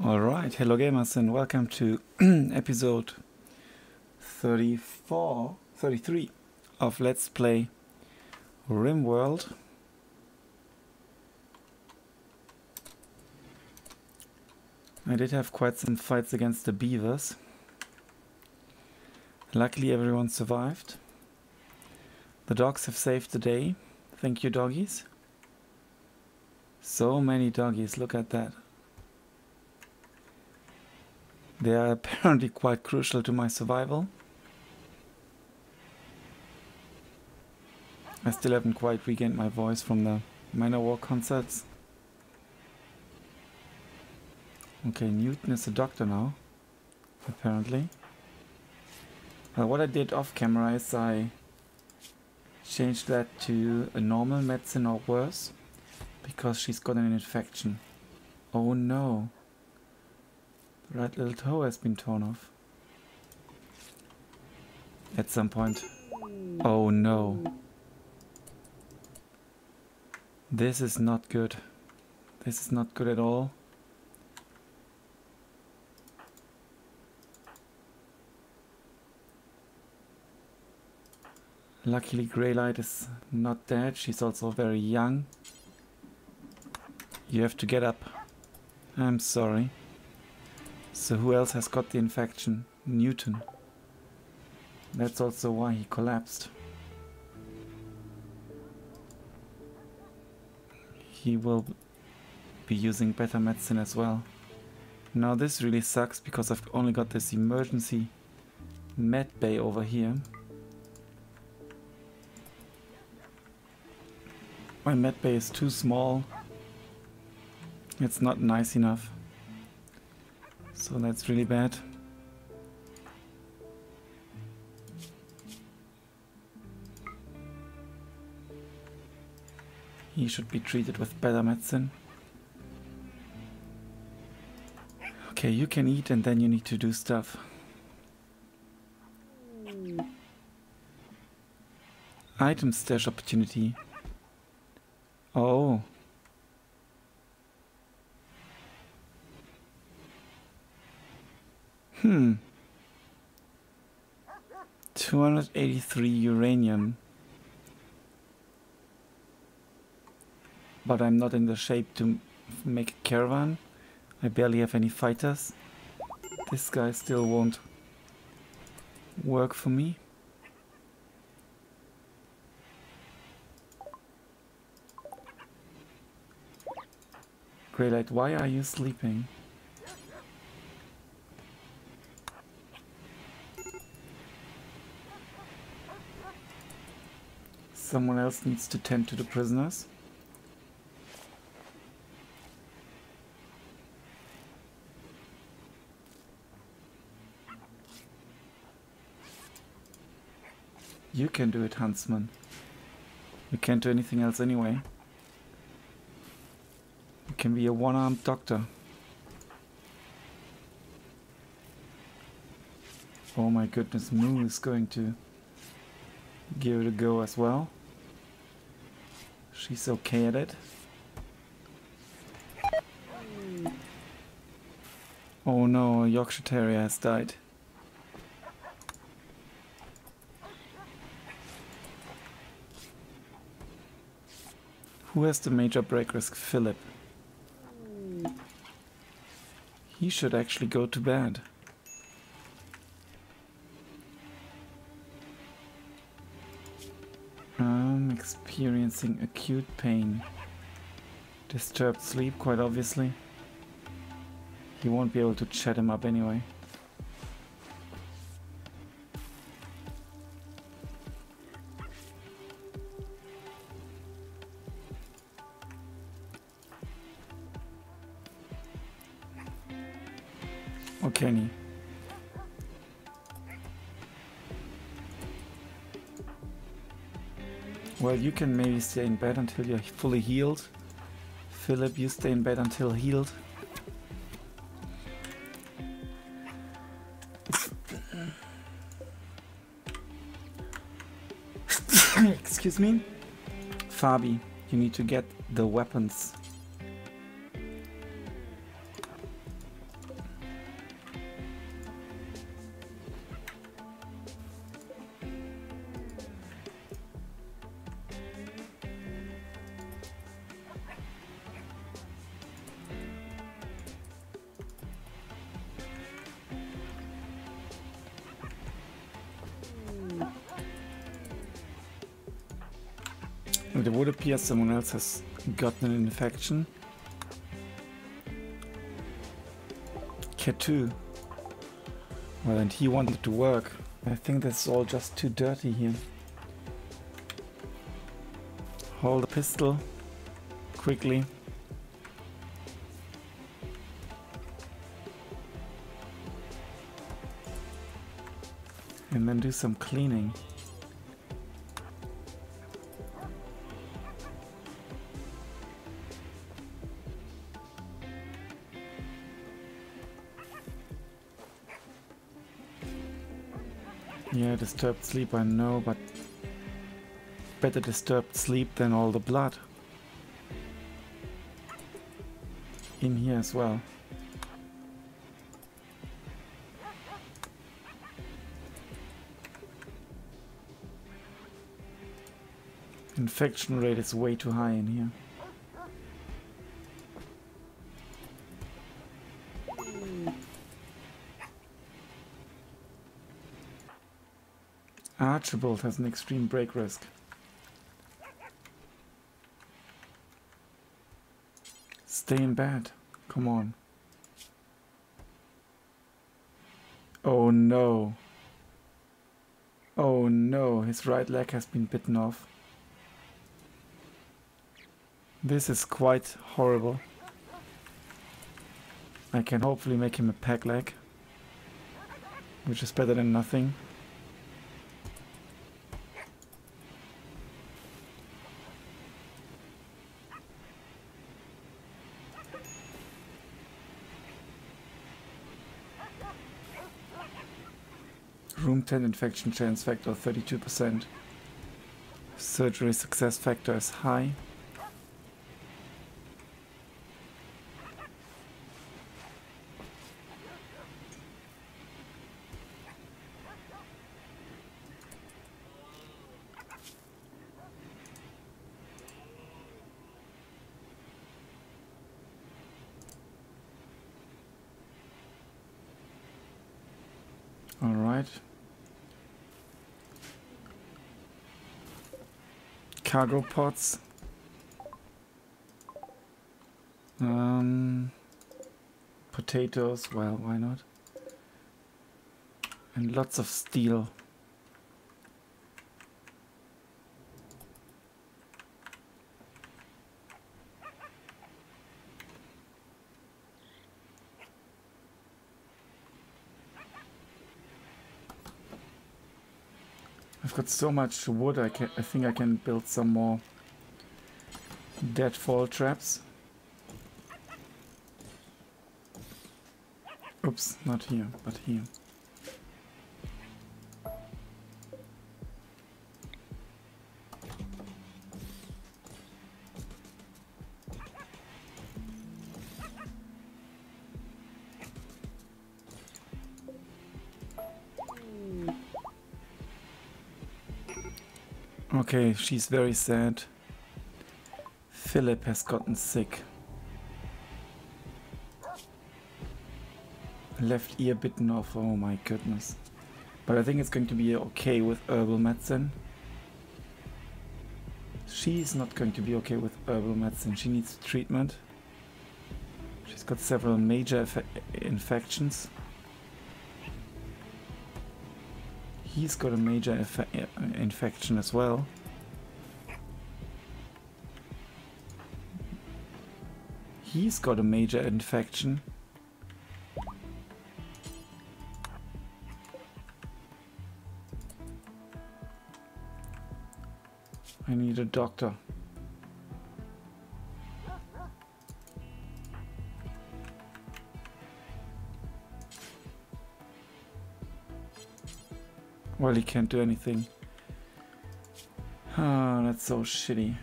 Alright, hello gamers and welcome to episode 33 of Let's Play RimWorld. I did have quite some fights against the beavers. Luckily everyone survived. The dogs have saved the day. Thank you, doggies. So many doggies, look at that. They are apparently quite crucial to my survival. I still haven't quite regained my voice from the Manowar concerts. Okay, Newton is a doctor now, apparently. What I did off camera is I changed that to a normal medicine or worse, because she's got an infection. Oh no. The right little toe has been torn off. At some point. Oh no. This is not good. This is not good at all. Luckily Greylight is not dead. She's also very young. You have to get up. I'm sorry. So who else has got the infection? Newton. That's also why he collapsed. He will be using better medicine as well. Now this really sucks because I've only got this emergency med bay over here. My med bay is too small. It's not nice enough. So that's really bad. He should be treated with better medicine. Okay, you can eat and then you need to do stuff. Item stash opportunity. Oh. Hmm. 283 uranium. But I'm not in the shape to make a caravan. I barely have any fighters. This guy still won't work for me. Greylight, why are you sleeping? Someone else needs to tend to the prisoners. You can do it, Huntsman. You can't do anything else anyway. You can be a one-armed doctor. Oh my goodness, Moo is going to give it a go as well. She's okay at it. Oh no, a Yorkshire Terrier has died. Who has the major break risk? Philip. He should actually go to bed. I'm experiencing acute pain. Disturbed sleep, quite obviously. He won't be able to chat him up anyway. Or can he? Well, you can maybe stay in bed until you're fully healed. Philip, you stay in bed until healed. Excuse me? Fabi, you need to get the weapons. It would appear someone else has gotten an infection. Cat 2. Well, and he wanted to work. I think that's all just too dirty here. Hold the pistol quickly. And then do some cleaning. Yeah, disturbed sleep, I know, but better disturbed sleep than all the blood. In here as well. Infection rate is way too high in here. Archibald has an extreme break risk. Stay in bed. Come on. Oh no. Oh no, his right leg has been bitten off. This is quite horrible. I can hopefully make him a peg leg, which is better than nothing. Room 10 infection chance factor 32%. Surgery success factor is high. All right. Cargo pods. Potatoes, well, why not? And lots of steel. I've got so much wood, I think I can build some more deadfall traps. Oops, not here, but here. Okay, she's very sad. Philip has gotten sick. Left ear bitten off, oh my goodness. But I think it's going to be okay with herbal medicine. She's not going to be okay with herbal medicine, she needs treatment. She's got several major infections. He's got a major infection as well. He's got a major infection. I need a doctor. Well, he can't do anything. Ah, that's so shitty.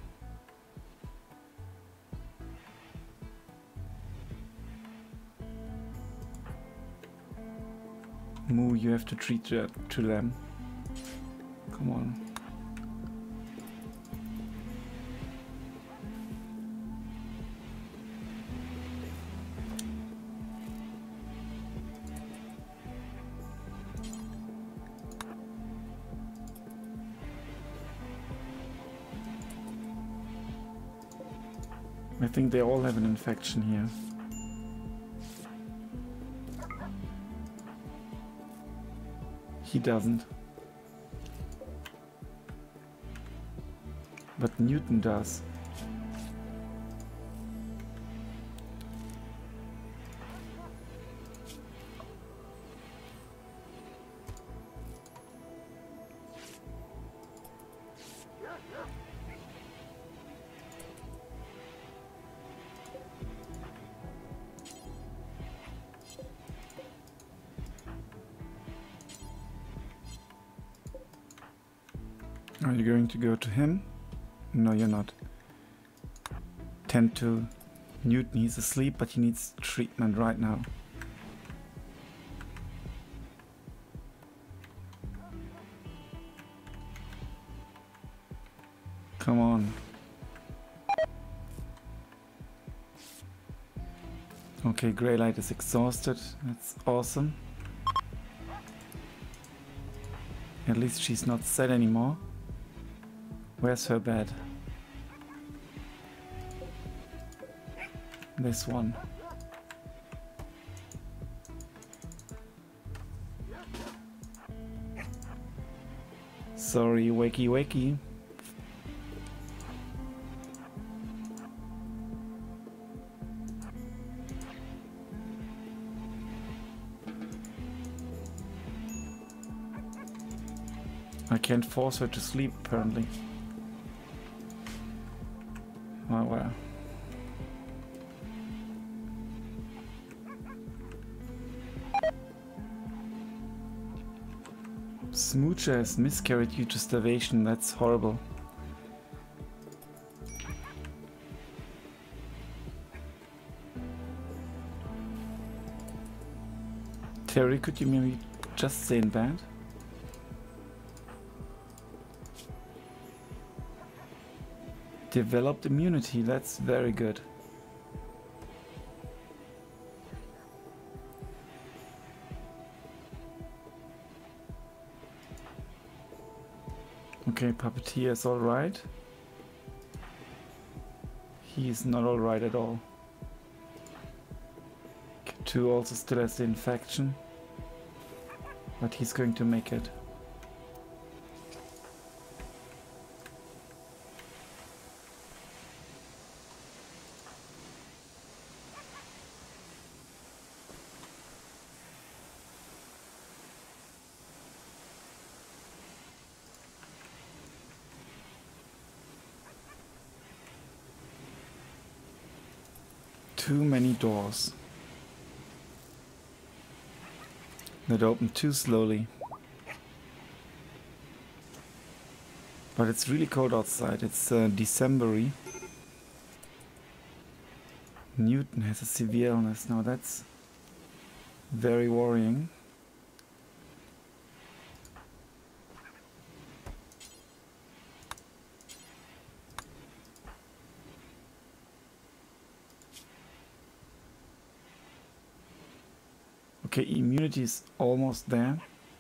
Moo, you have to treat that to them. Come on. I think they all have an infection here. He doesn't. But Newton does. Are you going to go to him? No, you're not. Tend to Newton. He's asleep, but he needs treatment right now. Come on. Okay, Greylight is exhausted. That's awesome. At least she's not sad anymore. Where's her bed? This one. Sorry, wakey wakey. I can't force her to sleep, apparently. Oh well. Smoocher has miscarried due to starvation. That's horrible. Terry, could you maybe just stay in bed? Developed immunity, that's very good. Okay, Puppeteer is alright. He is not alright at all. K2 also still has the infection, but he's going to make it. Too many doors that open too slowly. But it's really cold outside. It's December-y. Newton has a severe illness now. That's very worrying. Okay, immunity is almost there.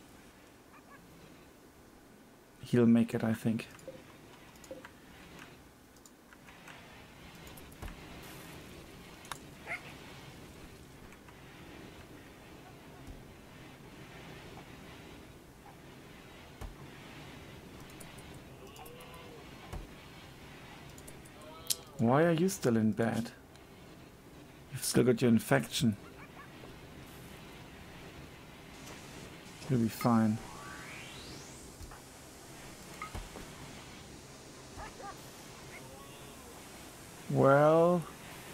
He'll make it, I think. Why are you still in bed? You've still got your infection. You'll be fine. Well,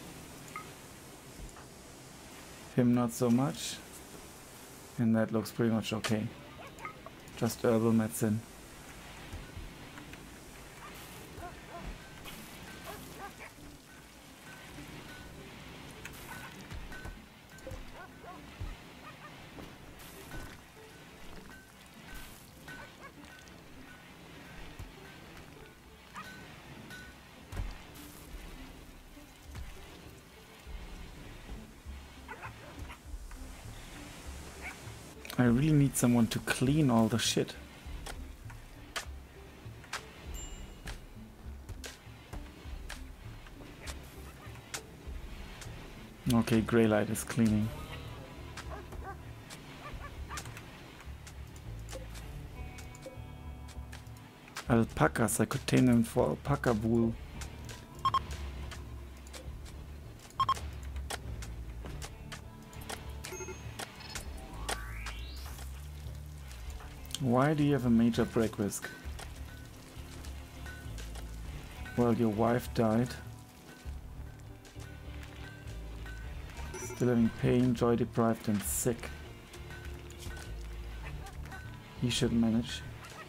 him not so much. And that looks pretty much okay. Just herbal medicine. I really need someone to clean all the shit. Okay, Greylight is cleaning. Alpacas, I could tame them for alpaca wool. Why do you have a major break risk? Well, your wife died. Still having pain, joy deprived and sick. He should manage.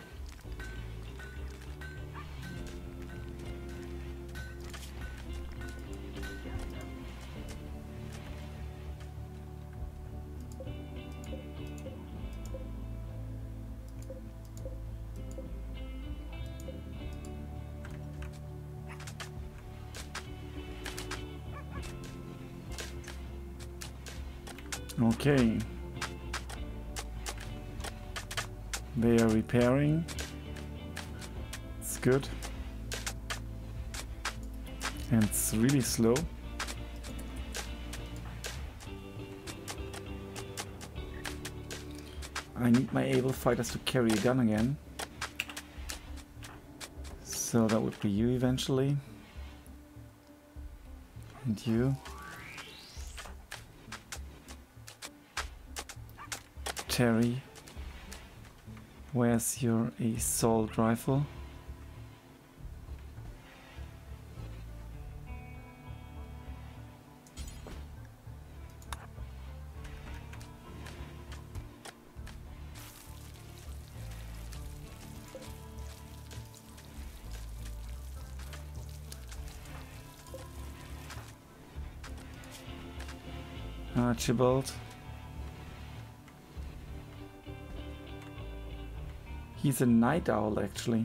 Okay. They are repairing. It's good. And it's really slow. I need my able fighters to carry a gun again. So that would be you eventually. And you. Terry, where's your assault rifle? Archibald. He's a night owl, actually.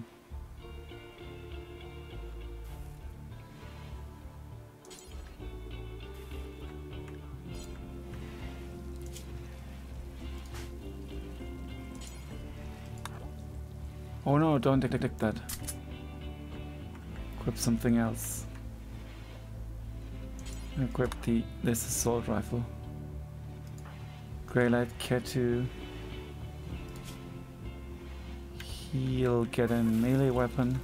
Oh no, don't detect that. Equip something else. Equip this assault rifle. Greylight Ketu. He'll get a melee weapon.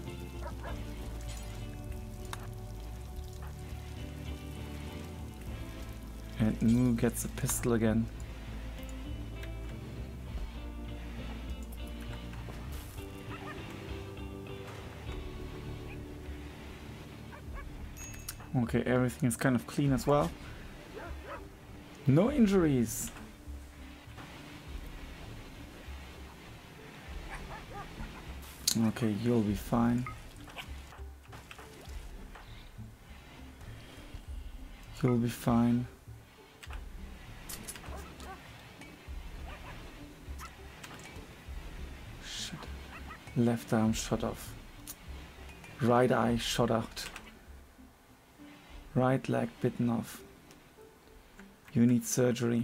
And Moo gets a pistol again. Okay, everything is kind of clean as well. No injuries. Okay, you'll be fine. You'll be fine. Shit. Left arm shot off. Right eye shot out. Right leg bitten off. You need surgery.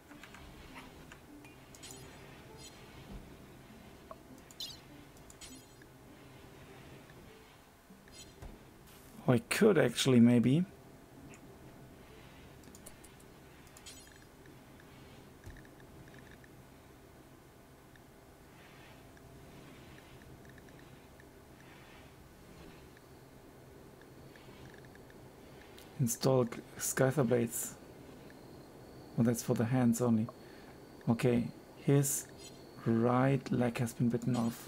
I could actually maybe. Install Scyther blades. Oh, that's for the hands only. Okay, his right leg has been bitten off.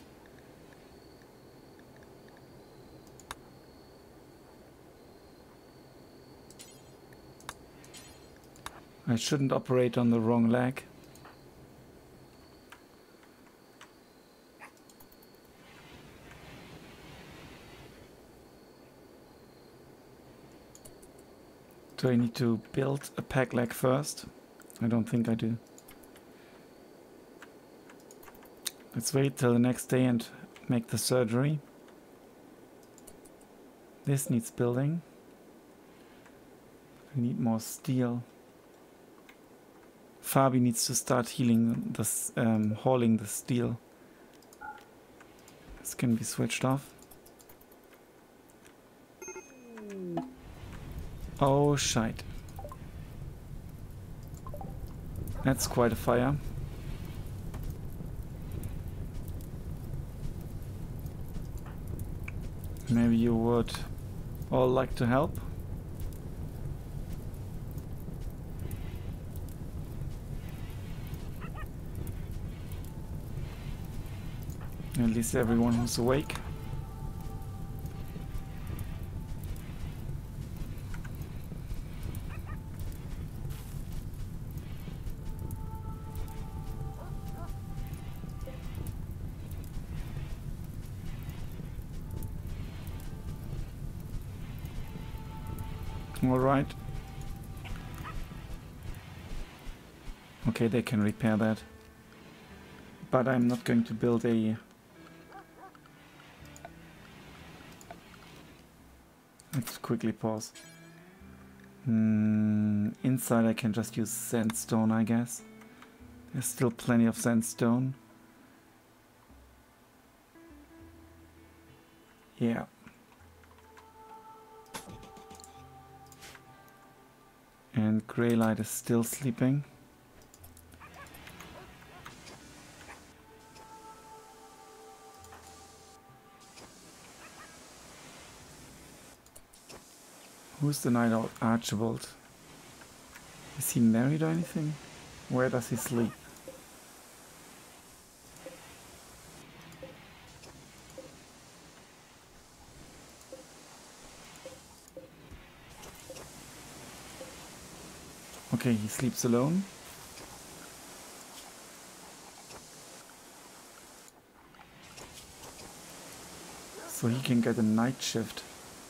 I shouldn't operate on the wrong leg. Do I need to build a peg leg first? I don't think I do. Let's wait till the next day and make the surgery. This needs building. We need more steel. Fabi needs to start healing this, hauling the steel. This can be switched off. Oh shite. That's quite a fire. Maybe you would all like to help? At least everyone who's awake. All right. Okay, they can repair that. But I'm not going to build a... Let's quickly pause. Inside I can just use sandstone, I guess. There's still plenty of sandstone. Yeah. And Greylight is still sleeping. Who's the night owl? Archibald. Is he married or anything? Where does he sleep? Okay, he sleeps alone. So he can get a night shift.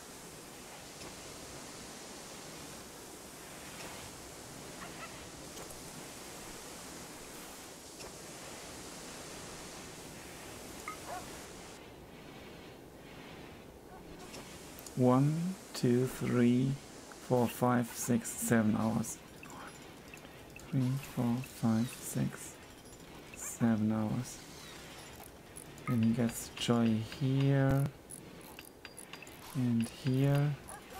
One, 2, 3, 4, 5, 6, 7 hours. 3, 4, 5, 6, 7 hours. Then he gets joy here and here,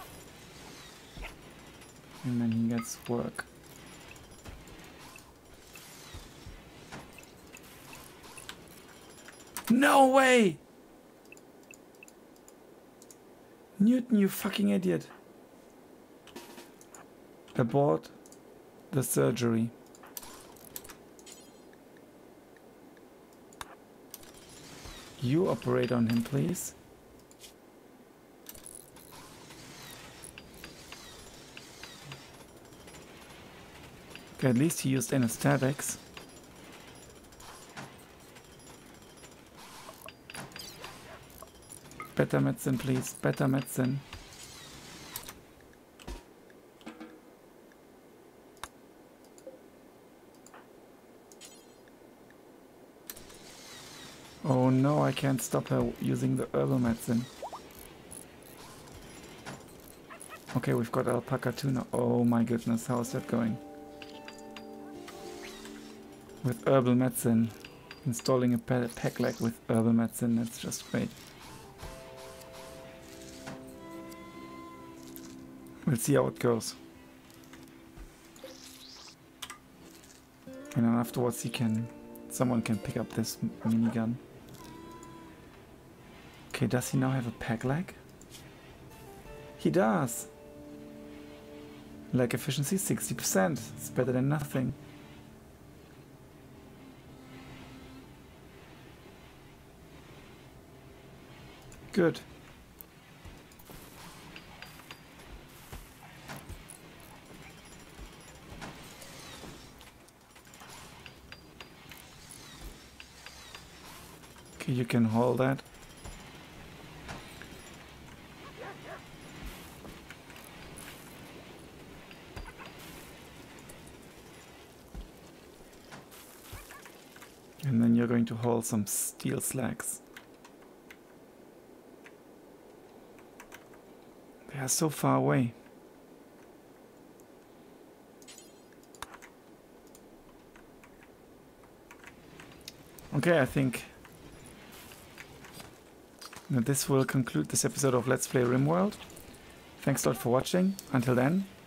and then he gets work. No way! Newton, you fucking idiot. Abort the surgery. You operate on him, please. Okay, at least he used anesthetics. Better medicine, please. Better medicine. Oh no, I can't stop her using the herbal medicine. Okay, we've got alpaca too now. Oh my goodness, how is that going? With herbal medicine. Installing a pack leg with herbal medicine, that's just great. We'll see how it goes. And then afterwards someone can pick up this minigun. Okay, does he now have a pack leg? He does! Leg efficiency 60%. It's better than nothing. Good. Okay, you can hold that. And then you're going to haul some steel slacks. They are so far away. Okay, I think that this will conclude this episode of Let's Play RimWorld. Thanks a lot for watching. Until then,